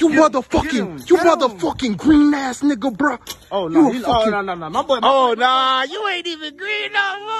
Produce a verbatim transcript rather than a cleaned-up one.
You motherfucking, you motherfucking green ass nigga, bro. Oh no, you he's, fucking, oh no, no, no, my boy. My oh boy, nah, you ain't even green no more.